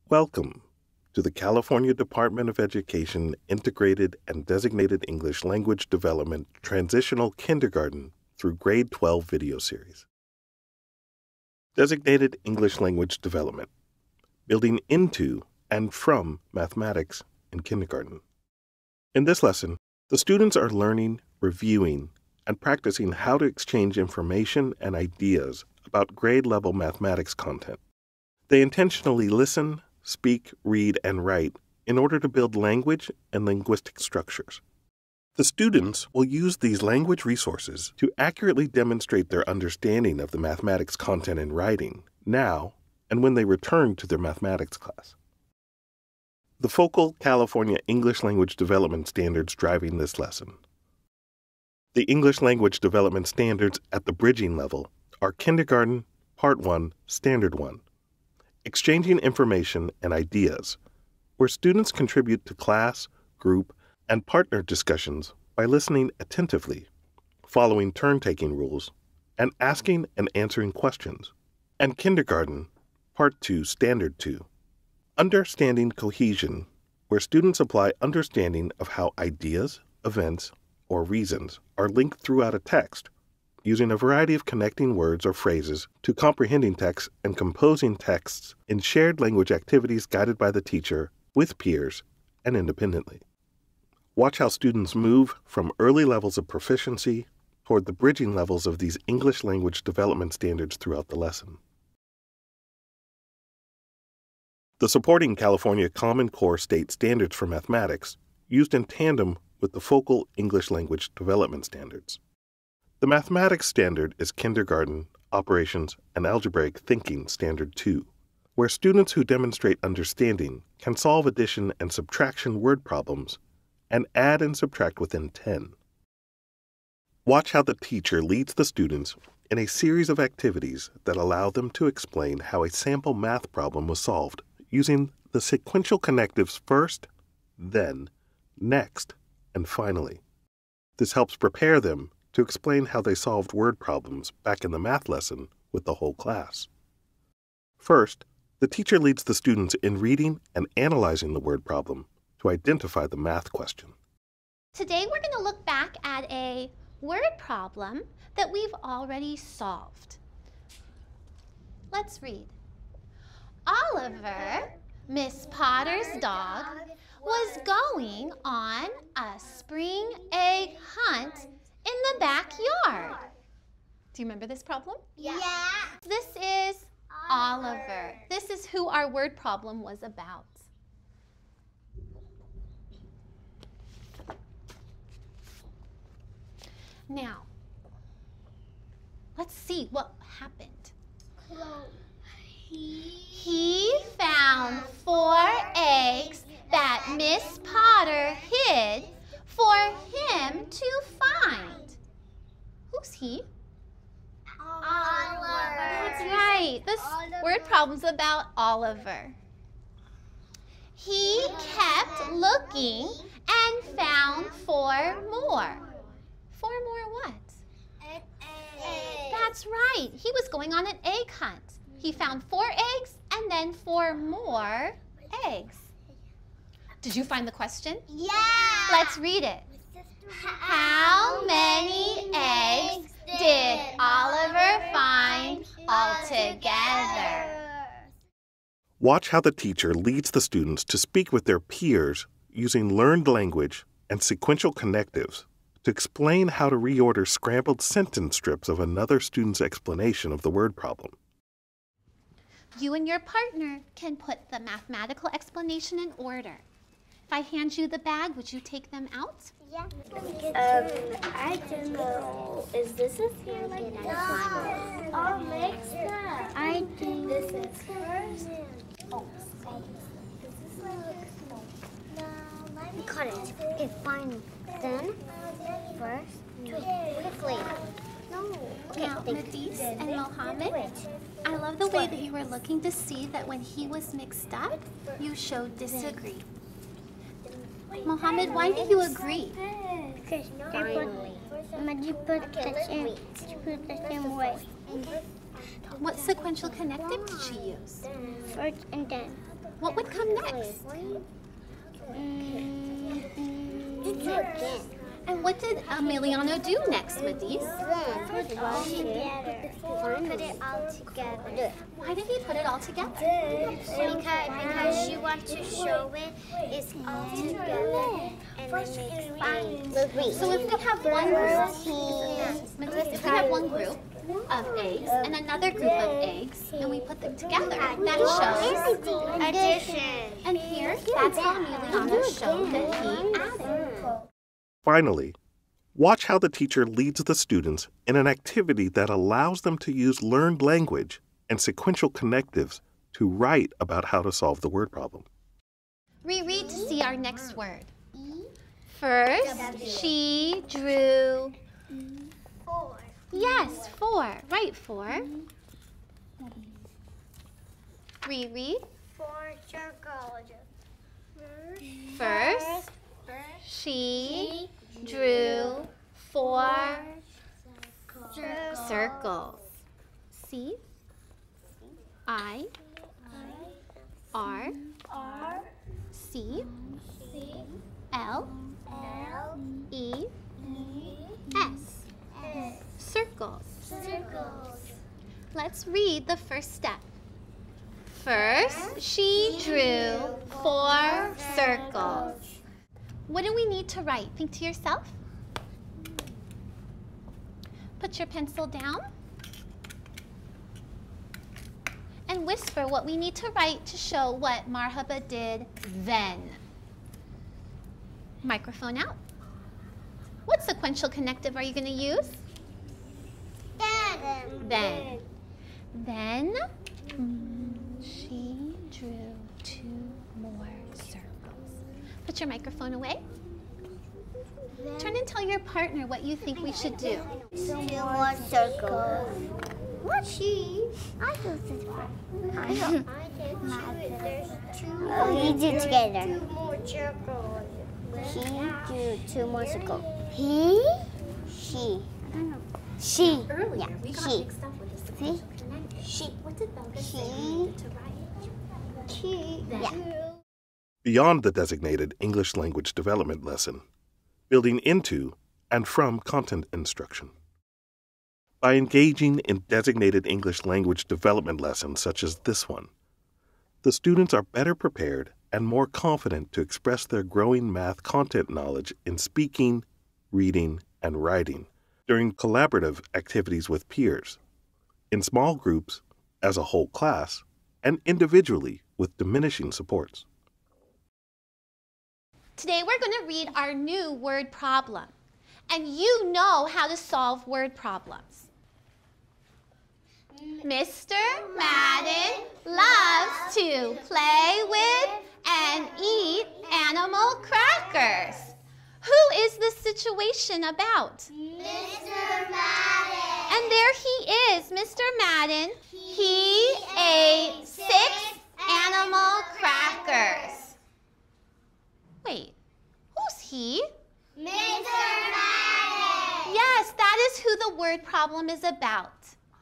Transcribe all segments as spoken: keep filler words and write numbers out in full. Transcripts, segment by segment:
Welcome to the California Department of Education Integrated and Designated English Language Development Transitional Kindergarten through Grade twelve video series. Designated English Language Development, building into and from mathematics in kindergarten. In this lesson, the students are learning, reviewing, and practicing how to exchange information and ideas about grade-level mathematics content. They intentionally listen, speak, read, and write in order to build language and linguistic structures. The students will use these language resources to accurately demonstrate their understanding of the mathematics content in writing now and when they return to their mathematics class. The focal California English Language Development Standards driving this lesson. The English Language Development Standards at the bridging level are Kindergarten, Part one, Standard one. Exchanging information and ideas, where students contribute to class, group, and partner discussions by listening attentively, following turn-taking rules, and asking and answering questions. And Kindergarten, Part two, Standard two. Understanding Cohesion, where students apply understanding of how ideas, events, or reasons are linked throughout a text, using a variety of connecting words or phrases to comprehending texts and composing texts in shared language activities guided by the teacher, with peers, and independently. Watch how students move from early levels of proficiency toward the bridging levels of these English language development standards throughout the lesson. The supporting California Common Core State Standards for Mathematics used in tandem with the focal English language development standards. The mathematics standard is Kindergarten, Operations, and Algebraic Thinking Standard two, where students who demonstrate understanding can solve addition and subtraction word problems and add and subtract within ten. Watch how the teacher leads the students in a series of activities that allow them to explain how a sample math problem was solved using the sequential connectives first, then, next, and finally. This helps prepare them to explain how they solved word problems back in the math lesson with the whole class. First, the teacher leads the students in reading and analyzing the word problem to identify the math question. Today we're going to look back at a word problem that we've already solved. Let's read. Oliver, Miss Potter's dog, was going on a spring egg hunt in the backyard. Do you remember this problem? Yeah. This is Oliver. This is who our word problem was about. Now, let's see what happened. He found four eggs that Miss Potter hid for him to find. Who's he? Oliver. That's right. This Oliver. word problem's about Oliver. He kept looking and found four more. Four more what? An egg. That's right. He was going on an egg hunt. He found four eggs and then four more eggs. Did you find the question? Yeah. Let's read it. How many eggs did Oliver find altogether? Watch how the teacher leads the students to speak with their peers using learned language and sequential connectives to explain how to reorder scrambled sentence strips of another student's explanation of the word problem. You and your partner can put the mathematical explanation in order. If I hand you the bag, would you take them out? Yeah. Um, I don't know. Is this a here like that? Oh, mix that. I think This is first. Oh, This is like I got it. Okay, fine. Then, first, quickly. No. Okay, Now, think. Nadis and Mohammed, Wait. I love the way that you were looking to see that when he was mixed up, you showed disagree. Mohammed, why do you agree? Because they put, but you put the same, you put the same way. What sequential connective did she use? First and then. What would come next? And what did Emiliano do next, Matisse? Put it all together. Put it all together. Why did he put it all together? Because because she wants to show it it's all together and it makes. So if we have one group, Matisse, if we have one group of eggs and another group of eggs, and we put them together, that shows Addition. And here, that's how Emiliano showed that he added. Finally, watch how the teacher leads the students in an activity that allows them to use learned language and sequential connectives to write about how to solve the word problem. Reread to see our next word. First, she drew. Four. Yes, four. Right, four. Reread. Four circles. First, she drew four circles. C I R C L E S. Circles. Circles. Let's read the first step. First, she drew four circles. What do we need to write? Think to yourself. Put your pencil down and whisper what we need to write to show what Marhaba did then. Microphone out. What sequential connective are you going to use? Then. Then. Then mm, she drew two more circles. Put your microphone away. Turn and tell your partner what you think we should do. Two more circles. What? She? I do this one. I do. There's two. Oh, you do together. Two more circles. She drew two more circles. He? She. I don't know. She. Earlier, Yeah. we got She. mixed up with the sequential connective. She. What did Belga say She. we needed to write? She. Yeah. Beyond the designated English language development lesson, building into and from content instruction. By engaging in designated English language development lessons such as this one, the students are better prepared and more confident to express their growing math content knowledge in speaking, reading, and writing during collaborative activities with peers, in small groups, as a whole class, and individually with diminishing supports. Today we're going to read our new word problem. And you know how to solve word problems. Mister Madden loves to play with and eat animal crackers. Who is this situation about? Mister Madden. And there he is, Mister Madden. He ate six animal crackers. Wait, who's he? Mister Madden. Yes, that is who the word problem is about.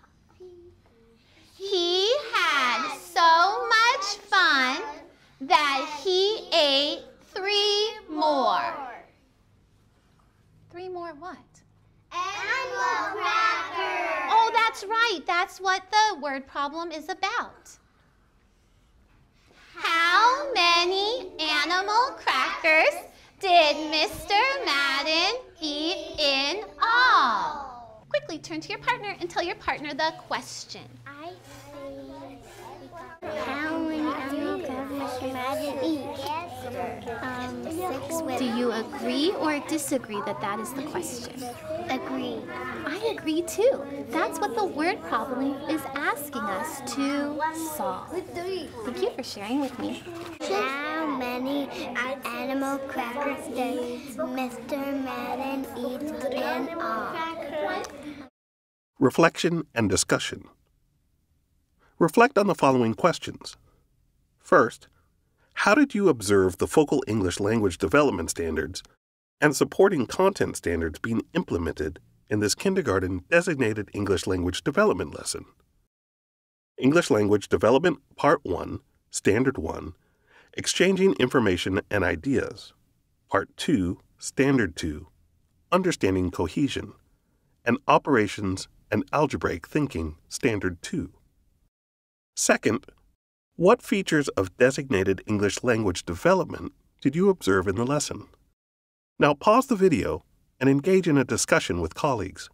He had so much fun that he ate three more. Three more what? Animal crackers. Oh, that's right. That's what the word problem is about. How many animal crackers did Mister Madden eat in all? Quickly turn to your partner and tell your partner the question. I How many animal crackers Mister Madden eat? Um, six with. Do you agree or disagree that that is the question? Agree. I agree too. That's what the word problem is asking us to solve. Thank you for sharing with me. How many animal crackers did Mister Madden eat in all? Reflection and discussion. Reflect on the following questions. First, how did you observe the focal English language development standards and supporting content standards being implemented in this kindergarten designated English language development lesson? English Language Development Part one, Standard one, Exchanging Information and Ideas, Part two, Standard two, Understanding Cohesion, and Operations and Algebraic Thinking, Standard two. Second, what features of designated English language development did you observe in the lesson? Now pause the video and engage in a discussion with colleagues.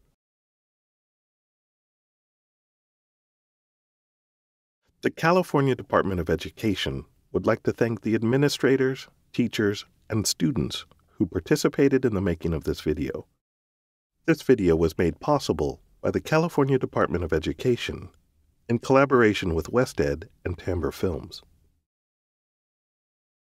The California Department of Education would like to thank the administrators, teachers, and students who participated in the making of this video. This video was made possible by the California Department of Education in collaboration with WestEd and Timbre Films.